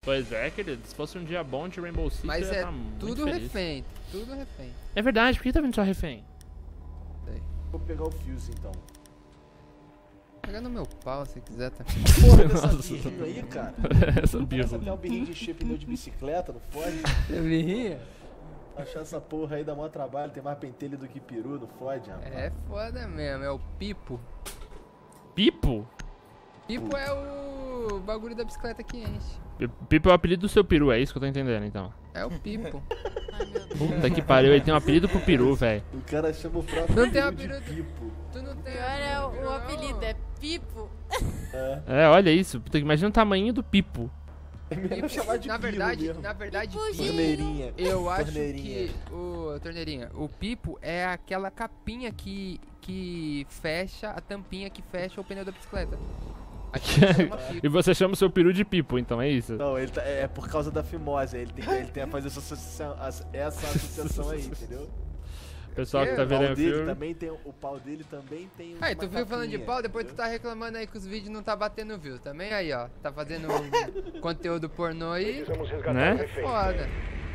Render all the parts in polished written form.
Pois é, querido. Se fosse um dia bom de Rainbow Six, Mas eu ia é tá muito tudo feliz. refém, tudo refém. É verdade, por que tá vindo só refém? Vou pegar o Fuse então. Pega no meu pau se quiser, tá? Porra dessa Nossa. birrinha aí, cara. Essa Parece birra. até um birrinho de encher pneu de bicicleta, não fode? Eu ria? Achar essa porra aí dá maior trabalho, tem mais pentelho do que peru, não fode, rapaz. É foda mesmo, é o Pipo. Pipo? Pipo é o bagulho da bicicleta que enche. Pipo é o apelido do seu peru, é isso que eu tô entendendo, então. É o Pipo. Ai, meu Deus. Puta que pariu, ele tem um apelido pro peru, velho. O cara chama o próprio Não tem peru de apelido. pipo. Tu não O tem pior é o não. apelido, é Pipo. É, olha isso. Puta, imagina o tamanho do Pipo. É melhor chamar de Na pilo verdade, mesmo. na verdade, Pipo, Torneirinha. eu acho Torneirinha. que o Torneirinha, o Pipo é aquela capinha que fecha, a tampinha que fecha o pneu da bicicleta. Acho que chama E Pipo. você chama o seu peru de Pipo, então é isso? Não, ele é por causa da fimose, ele tem a fazer essa associação aí, entendeu? O pessoal que tá O vendo pau o dele filme. também tem, o pau dele também tem Aí, uma tu viu falando de capinha, pau, depois tu entendeu? tá reclamando aí que os vídeos não tá batendo view. Também aí, ó. Tá fazendo conteúdo pornô aí. Né? Foda.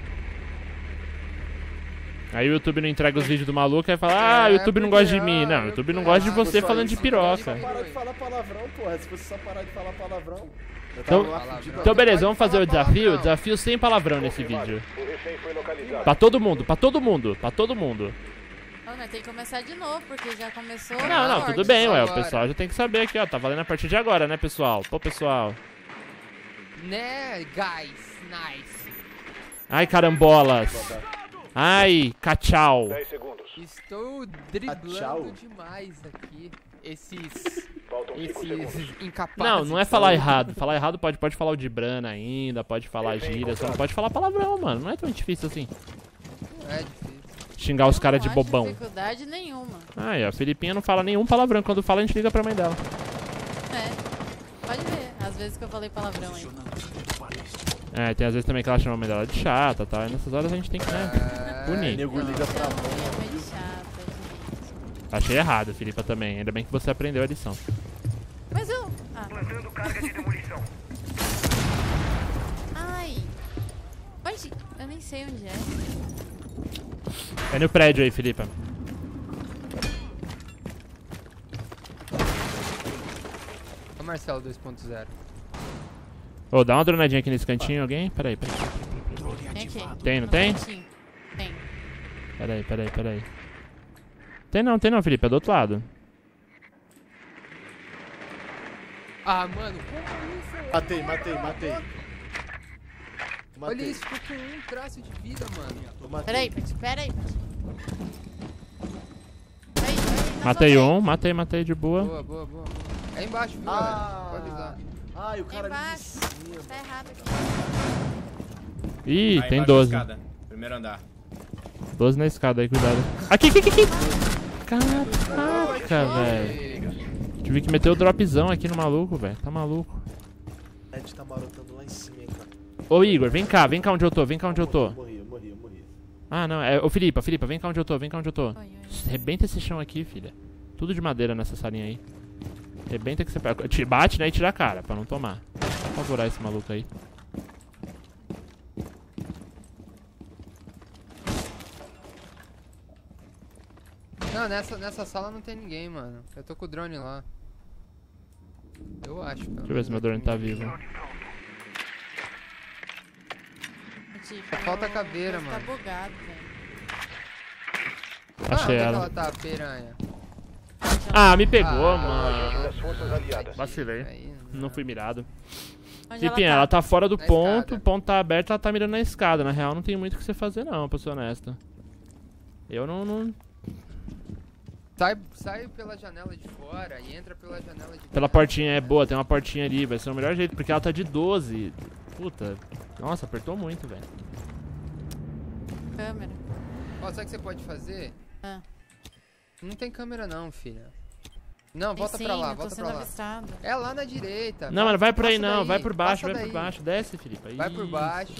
Aí o YouTube não entrega os vídeos do maluco e fala, ah, o YouTube não porque, gosta de mim. Não, o YouTube não gosta de você pessoal, falando de isso, piroca. Só parar de falar palavrão, porra. Se você só parar de falar palavrão. Eu Então- tava lá fudido. Então beleza, Pode vamos fazer falar o desafio. palavrão. Desafio sem palavrão nesse vídeo. O refém foi localizado. Pra todo mundo, pra todo mundo, pra todo mundo. Não, nós tem que começar de novo, porque já começou. Não, não, forte. tudo bem, ué. O Agora. pessoal já tem que saber aqui, ó. Tá valendo a partir de agora, né, pessoal? Pô, pessoal. Né, guys? Nice. Ai, carambolas. Ai, cachau. 10 segundos. Estou Ah, tchau. driblando demais aqui. Esses Faltam 5 segundos. incapazes. Não, não é falar errado. Falar errado pode falar o de Brana ainda, pode falar gíria, só não pode falar palavrão, mano. Não é tão difícil assim. É difícil. Xingar os Não caras de acho bobão. dificuldade nenhuma. Ai, a Felipinha não fala nenhum palavrão. Quando fala, a gente liga pra mãe dela. É. Pode ver, às vezes que eu falei palavrão aí. É, tem às vezes também que ela chama a mãe dela de chata, tá? E nessas horas a gente tem que, né? Punir. Nego liga pra Não, mãe. é meio chata, gente. Achei errado, Felipa, também. Ainda bem que você aprendeu a lição. Mas eu. Ah. Plantando carga de demolição. Ai. Onde? Eu nem sei onde é. É no prédio aí, Felipa. Ô Marcelo 2.0. Ô, dá uma dronadinha aqui nesse cantinho, alguém? Peraí. Tem aqui. Tem, não No tem? cantinho. Tem. Peraí. Tem não, Felipe, é do outro lado. Ah, mano, como isso? Matei. Olha isso, ficou com um traço de vida, mano. Eu matei. Peraí, Pati, peraí. Matei de boa. Boa. É embaixo, viu, Ah. velho? Pode avisar. Ai, o cara ali de Embaixo. cima. Tá errado aqui. Ih, Aí tem embaixo da 12. escada, primeiro andar. 12 na escada aí, cuidado. Aqui! Caraca, velho. Tive que meter o dropzão aqui no maluco, velho. Tá maluco. A gente tá marotando lá em cima, hein, cara. Ô, Igor, vem cá onde eu tô. Eu morri. Ah, não, é. Ô, Filipa, vem cá onde eu tô. Oi. Rebenta esse chão aqui, filha. Tudo de madeira nessa salinha aí. Rebenta que você pega. Bate, né, e tira a cara, pra não tomar. Vou favorar esse maluco aí. Não, nessa sala não tem ninguém, mano. Eu tô com o drone lá. Eu acho. Deixa eu ver se meu drone tá vivo. Falta a caveira, Tá mano. bugado, velho. Achei onde é que ela. ela tá, piranha? Ah, me pegou, Ah, mano. Das forças aliadas. Vacilei. Aí, Não fui mirado. Onde Filipinha, ela tá fora do Na ponto, escada. o ponto tá aberto, ela tá mirando na escada. Na real, não tem muito o que você fazer, não, pra ser honesto. Eu não. Sai pela janela de fora e entra pela janela de Pela dentro. portinha é boa, tem uma portinha ali, vai ser o melhor jeito, porque ela tá de 12. Puta. Nossa, apertou muito, velho. Câmera. Ó, sabe o que você pode fazer? Ah. Não tem câmera não, filha. Não, Tem volta sim, pra lá, eu tô volta sendo pra lá. avistado. É lá na direita. Não, mano, vai por aí passa não, daí, vai por baixo, passa vai por daí. baixo. Desce, Felipe. Vai por Ih. baixo.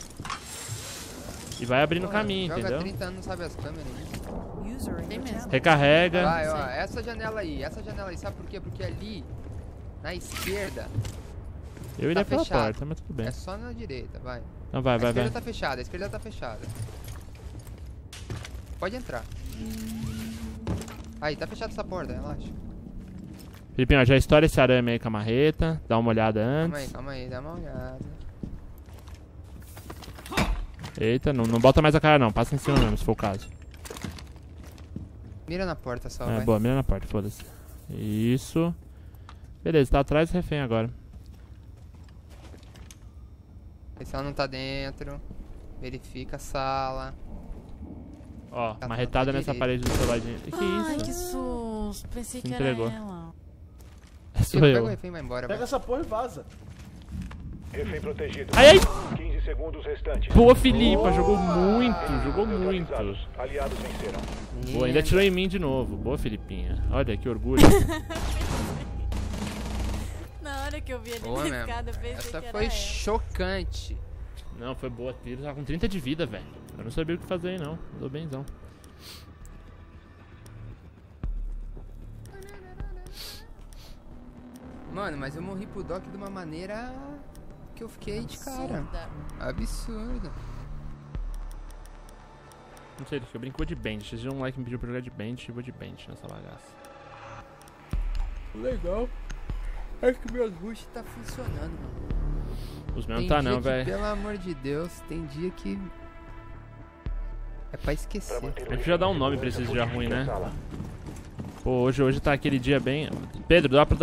E vai abrindo o Pô, caminho, joga entendeu? 30 anos, não sabe as câmeras. Hein? Tem mesmo. Recarrega. Vai, ó, Sei. essa janela aí, sabe por quê? Porque ali, na esquerda, Eu iria pela fechado. porta, mas tudo bem. É só na direita, vai. Então vai, A vai, esquerda vai. tá fechada, a esquerda tá fechada. Pode entrar. Aí, tá fechada essa porta, relaxa. Filipinho, ó, já estoura esse arame aí com a marreta. Dá uma olhada antes. Calma aí, dá uma olhada. Eita, não bota mais a cara não. Passa em cima mesmo, se for o caso. Mira na porta só, É, vai. boa, mira na porta, foda-se. Isso. Beleza, tá atrás do refém agora. Vê se ela não tá dentro. Verifica a sala. Ó, Tá marretada tudo nessa direito. parede do seu ladinho. Que Ai, isso? que susto. Pensei Se que entregou. era ela. Sou Pega o eu. refém e vai embora, Pega vai. essa porra e vaza. Refém protegido. Ai, ai! 15 segundos restantes. Boa, Filipa, jogou Boa! muito, jogou muito. Neutralizados. Aliados venceram. Boa, ainda tirou em mim de novo. Boa, Filipinha. Olha, que orgulho. Na hora que eu vi ele Boa na mesmo. escada, eu pensei Essa que foi era ela. chocante. Não, foi boa. Tiro tava com 30 de vida, velho. Eu não sabia o que fazer aí, não. Dou benzão. Mano, mas eu morri pro Doc de uma maneira que eu fiquei de cara. Absurda. Absurdo. Não sei, eu brinco de bench. Vocês viram um like me pediu pra jogar de bench, eu vou de bench nessa bagaça. Legal. Acho que meus boosts tá funcionando, mano. Os meus Tem não tá dia não, que, velho. pelo amor de Deus, tem dia que é pra esquecer. A gente já dá um nome pra esses dias ruins, né? Pô, hoje tá aquele dia bem... Pedro, dropa.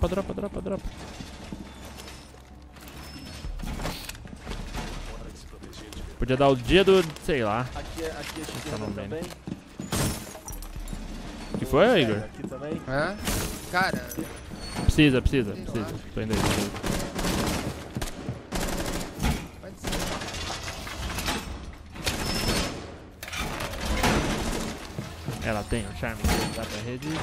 Podia dar o dia do... sei lá. Aqui é esquerda não bem, né? também. O que foi, Igor? Aqui também. Hã? Cara, Precisa. Sei lá. Tô indo aí. pode ser. Ela tem um charme. Dá pra resistir.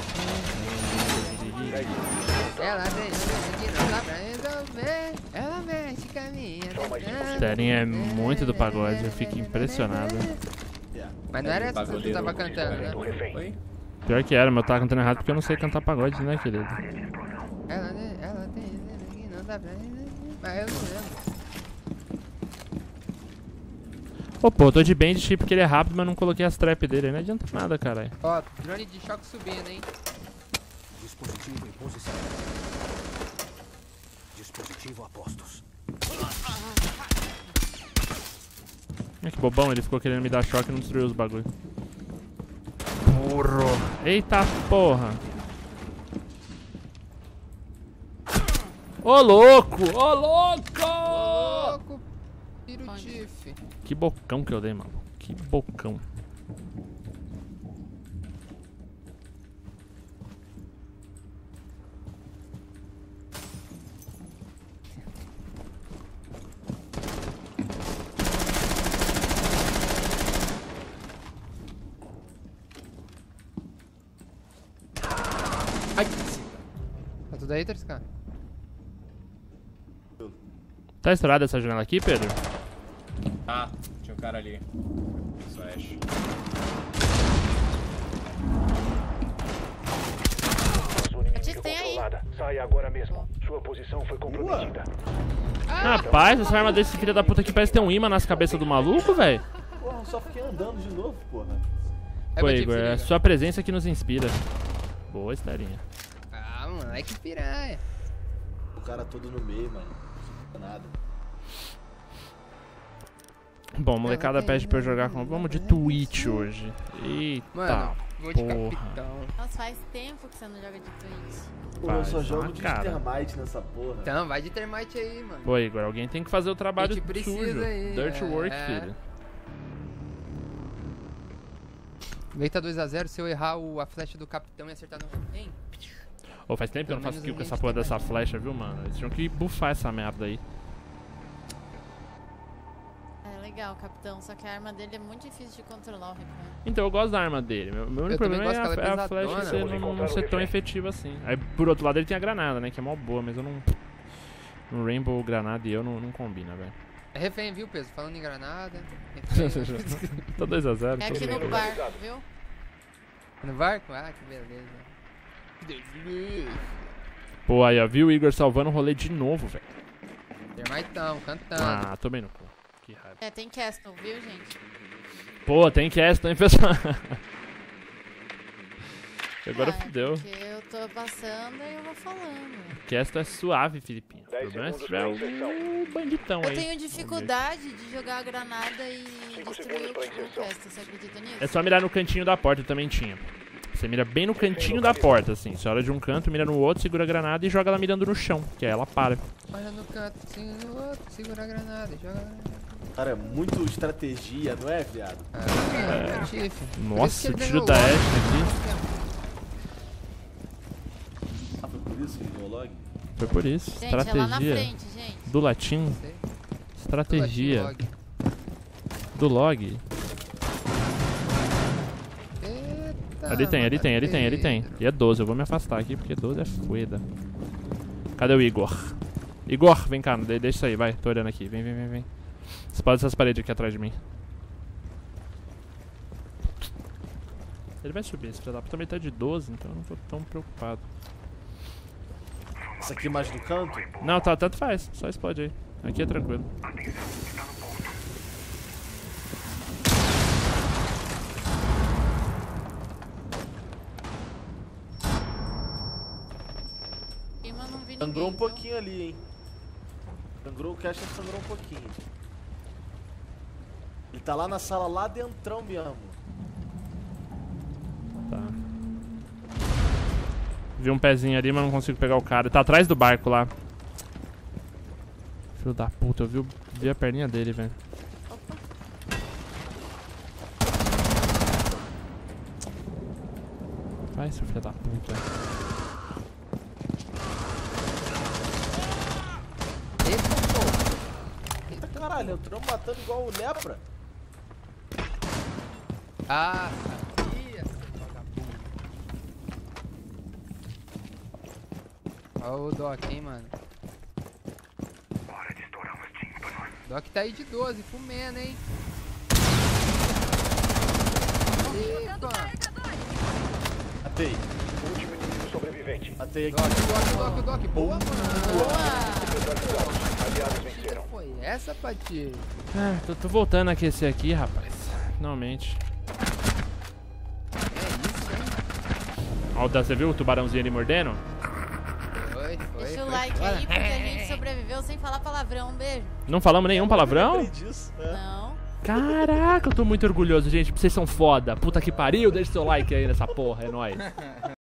Ela vem, que não dá pra resolver. Ela mexe, caminha. Telinha é muito do pagode, eu fico impressionado. Mas não era essa que tu tava cantando, né? O refém. Pior que era, mas eu tava cantando errado porque eu não sei cantar pagode, né, querido? Ela tem que não dá pra resolver. Mas eu não lembro. Ô, pô, eu tô de bem de chip porque ele é rápido, mas não coloquei as trap dele. Não adianta nada, caralho. Ó, drone de choque subindo, hein? Dispositivo em posição. Dispositivo a postos. Que bobão, ele ficou querendo me dar choque e não destruiu os bagulho. Burro. Eita porra. Ô louco! Ô louco! Louco, pirutife. Que bocão que eu dei, mano. Que bocão. Ai, tá tudo aí, 3K? Tá estourada essa janela aqui, Pedro? Ah, tinha um cara ali. Slash. Zona inimiga Gente, tem aí. controlada. Saia agora mesmo. Sua posição foi comprometida. Rapaz, essa arma desse filho da puta aqui parece ter um imã nas cabeças do maluco, velho. Porra, eu só fiquei andando de novo, porra. Pô, Batife, Igor, se é liga. sua presença que nos inspira. Boa, estarinha. Ah, moleque piranha. O cara todo no meio, mano. Não fica nada. Bom, molecada pede pra eu jogar com... Vamos de Twitch hoje. Eita, Mano, vou de porra. capitão. Nossa, faz tempo que você não joga de Twitch. Pô, eu só Faz jogo uma de cara. termite nessa porra. Então, vai de termite aí, mano. Pô, Igor, alguém tem que fazer o trabalho A gente precisa sujo. aí, Dirty é, work, é. filho. Vem tá 2x0, se eu errar a flecha do capitão e acertar no refém. Ô, faz tempo que eu não Pelo faço menos kill com a essa gente porra tem dessa mais flecha, viu, mano? Eles tinham que buffar essa merda aí. É legal, capitão, só que a arma dele é muito difícil de controlar o refém. Então, eu gosto da arma dele. Meu único também problema gosto é que ela é a flecha pesadona. ser, Vamos não encontrar ser o tão refém. efetiva assim. Aí, por outro lado, ele tem a granada, né? Que é mó boa, mas eu não... Um Rainbow, granada e eu não combina, velho. É refém, viu, peso? Falando em granada. Tá 2x0. É aqui no barco, viu? No barco? Ah, que beleza. Pô, aí, ó. Viu o Igor salvando o rolê de novo, velho. Termaitão, cantando. Ah, tomei no cu. Que raiva. É, tem Castle, viu, gente? Pô, tem cast, hein, pessoal? Agora fudeu. Porque eu tô passando e eu vou falando. Cast é suave, Filipinho. O 10 problema é se segundos tiver pra inserção. o banditão Eu aí. tenho dificuldade de jogar a granada e 5 destruir segundos pra o inserção. Castle, você acredita nisso? É só mirar no cantinho da porta, eu também tinha. Você mira bem no cantinho da porta, assim. Você olha de um canto, mira no outro, segura a granada e joga ela mirando no chão, que aí ela para. Olha no canto, assim, no outro, segura a granada e joga a granada. Cara, é muito estratégia, não é, viado? Ah, Tiff. Nossa, o Por isso que ele tiro ganhou da logo. Ashe aqui. Ah, foi por isso que ganhou log? Foi por isso. Gente, é lá na Estratégia. frente, gente. Do latim. Sei. Estratégia. Log. Do log. Eita, Ali tem, ali tem, ali tem, ali tem. E é 12, eu vou me afastar aqui porque 12 é fueda. Cadê o Igor? Igor, vem cá, deixa isso aí, vai. Tô olhando aqui, vem, vem, vem, vem. Explode essas paredes aqui atrás de mim. Ele vai subir, esse filho da puta também tá de 12, então eu não tô tão preocupado. Essa aqui mais do canto? Não, tá, tanto faz, só explode aí. Aqui é tranquilo. Mas não vi Sangrou um ninguém, pouquinho ali, hein? Sangrou, o Cash sangrou um pouquinho. Ele tá lá na sala, lá dentrão mesmo. Tá. Vi um pezinho ali, mas não consigo pegar o cara. Tá atrás do barco lá. Filho da puta, eu vi a perninha dele, velho. Opa. Vai, seu filho da puta. Eita, pô. Eita caralho, eu tô matando igual o lepra. Ah, sabia, seu vagabundo. Olha o Doc, hein, mano. Doc tá aí de 12, comendo, hein. Epa. Atei, Último inimigo sobrevivente. atei aqui. Doc. Boa, mano. Boa! Aliados venceram. Foi essa, Pati? Ah, tô voltando a aquecer aqui, rapaz. Finalmente. É isso, hein? Ó, você viu o tubarãozinho ali mordendo? Foi. Deixa o like aí, porque a gente sobreviveu sem falar palavrão. Um beijo. Não falamos nenhum palavrão? Lembrei disso, é. Não. Caraca, eu tô muito orgulhoso, gente. Vocês são foda. Puta que pariu, deixa seu like aí nessa porra, é nóis.